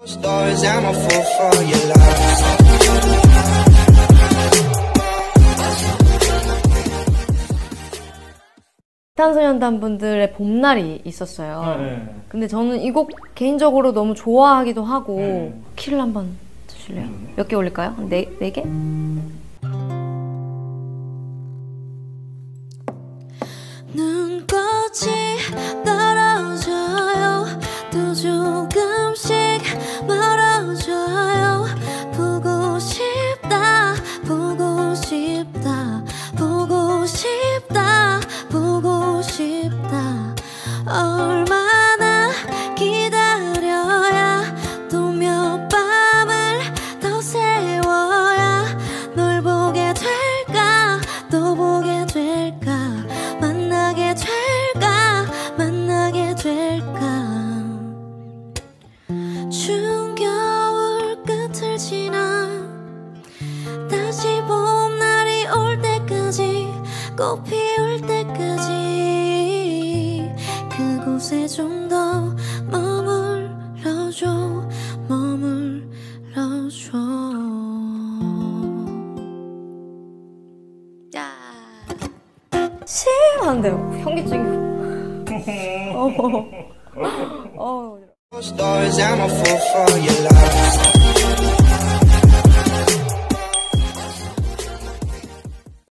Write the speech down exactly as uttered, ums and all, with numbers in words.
Stories, I'm a fool for your love. 방탄소년단 분들의 봄날이 있었어요. 네. 근데 저는 이 곡 개인적으로 너무 좋아하기도 하고 네. 키를 한번 주실래요? 음. 몇 개 올릴까요? 네, 네 개? 눈꽃이 떨어져요. 또 조금씩 멀어져요. 보고 싶다 보고 싶다 보고 싶다 보고 싶다. 얼마나 기다려야 또 몇 밤을 더 세워야 널 보게 될까 또 보게 될까 만나게 될까 만나게 될까. 추운 겨울 끝을 지나 다시 봄날이 올 때까지 꽃 피울 때까지 그곳에 좀 더 머물러줘 머물러줘. 야. 심한데요. 현기증이. 어. 어. Stories, I'm a fool for your love.